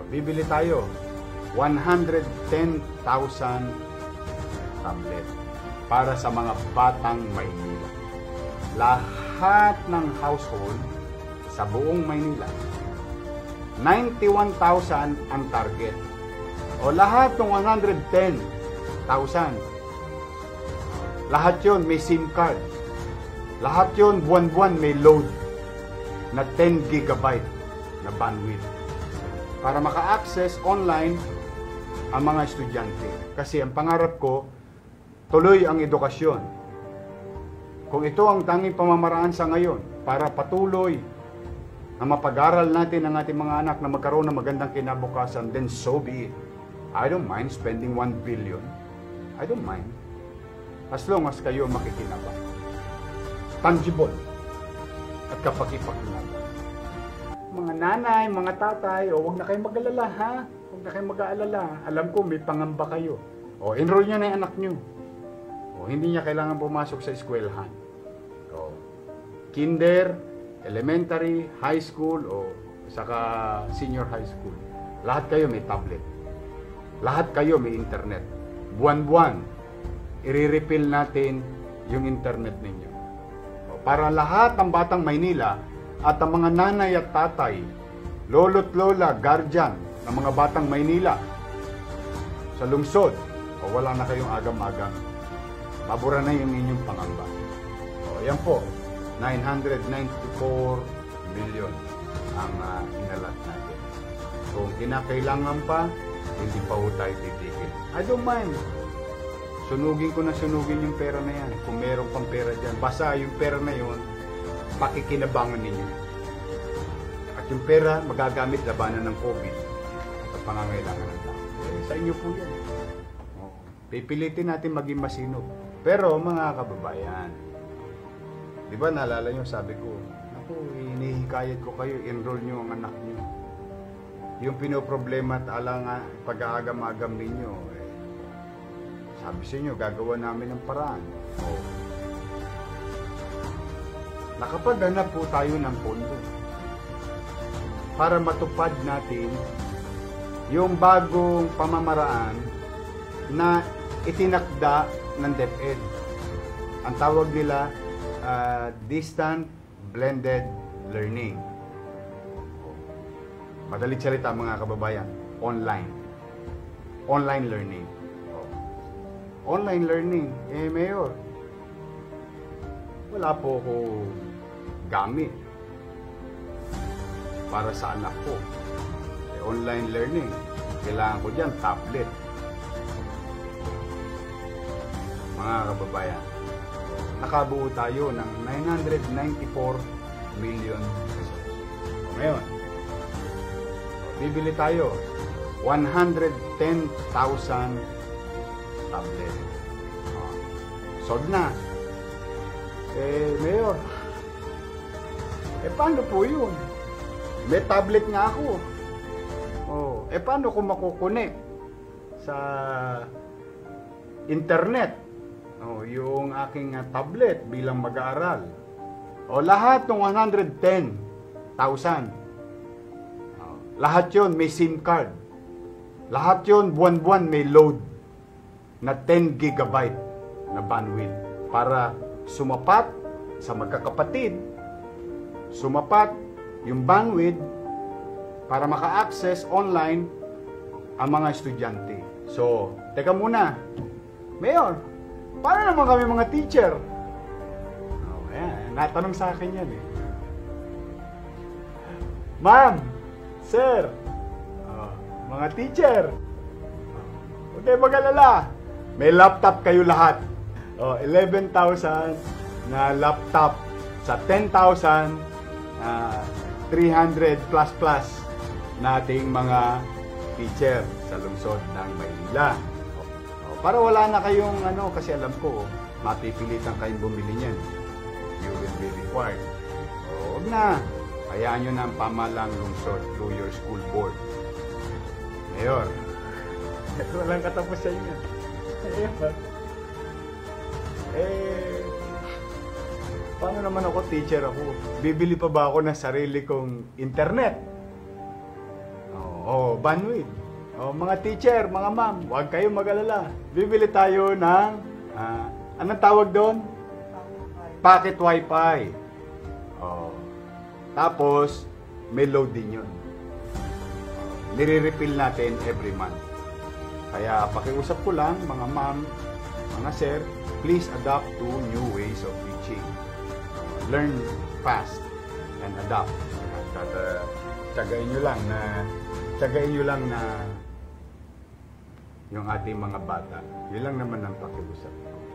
Bibili tayo 110,000 tablet para sa mga batang Maynila. Lahat ng household sa buong Maynila, 91,000 ang target. O lahat ng 110,000, lahat yon may SIM card. Lahat yon buwan-buwan may load na 10 gigabyte na bandwidth para maka-access online ang mga estudyante. Kasi ang pangarap ko, tuloy ang edukasyon. Kung ito ang tanging pamamaraan sa ngayon para patuloy na mapag-aral natin ang ating mga anak na magkaroon ng magandang kinabukasan, then so be it. I don't mind spending 1 billion. I don't mind. As long as kayo makikinabang. Tangible at kapaki-pakinabang. Mga nanay, mga tatay, huwag na kayong mag-alala, ha? Huwag na kayong mag-aalala. Alam ko, may pangamba kayo. Enroll nyo na yung anak nyo. Hindi niya kailangan pumasok sa eskwelahan. Kinder, elementary, high school, saka senior high school. Lahat kayo may tablet. Lahat kayo may internet. Buwan-buwan, i-refill natin yung internet ninyo. Para lahat ng batang Maynila at ang mga nanay at tatay, lolo't lola, guardian ng mga batang Maynila sa lungsod, wala na kayong agam-agam. Mabura na yung inyong pangamba. Yan po, 994 million ang inalat natin. Kung kinakailangan pa, hindi pa ho tayo titigil. I don't mind. Sunugin ko na sunugin yung pera na yan. Kung meron pang pera dyan, basta yung pera na yun, pakikinabangan ninyo. At yung pera, magagamit labanan ng COVID at pangangailangan ng tao. Sa inyo po yan. Pipilitin natin maging masinop. Pero mga kababayan, di ba naalala nyo, sabi ko, hinihikayat ko kayo, enroll nyo ang anak nyo. Yung pinoproblema at pag-aagam-agam ninyo, sabi sa inyo, gagawa namin ng paraan. Nakapaghanap po tayo ng pondo para matupad natin yung bagong pamamaraan na itinakda ng DepEd. Ang tawag nila Distant Blended Learning. Madalit salita mga kababayan, online. Online learning. Online learning, Mayor, wala po ko gamit para sa anak ko. Online learning, kailangan ko dyan tablet. Mga kababayan, nakabuo tayo ng 994 million pesos. Ngayon, bibili tayo 110,000 tablet. Sold na. Mayor, paano po yun? May tablet nga ako. Paano ko makukonek sa internet yung aking tablet bilang mag-aaral? Lahat ng 110,000. Lahat yon may SIM card. Lahat yon buwan-buwan may load na 10 gigabyte na bandwidth para sumapat sa magkakapatid, sumapat yung bandwidth para maka-access online ang mga estudyante. So, teka muna, Mayor, paano naman kami mga teacher? Natanong sa akin yan Ma'am, Sir, mga teacher, huwag kayo mag-alala. May laptop kayo lahat. 11,000 na laptop sa 10,000 300 plus nating mga teacher sa lungsod ng Maynila. Para wala na kayong kasi alam ko, mapipilitan kayong bumili niyan. You will be required. Huwag na. Hayaan nyo na ang pamalang lungsod through your school board. Mayor, ito walang katapos sa inyo. Paano naman ako, teacher ako? Bibili pa ba ako ng sarili kong internet? bandwidth. Mga teacher, mga ma'am, huwag kayong mag-alala. Bibili tayo ng, anong tawag doon? Pocket Wi-Fi. Tapos, may load din yun. Nire-refill natin every month. Kaya pakiusap ko lang, mga ma'am, mga sir, please adapt to new ways of teaching. Learn fast and adapt. Tsagain nyo lang na yung ating mga bata. Yun lang naman ang pakiusap ko.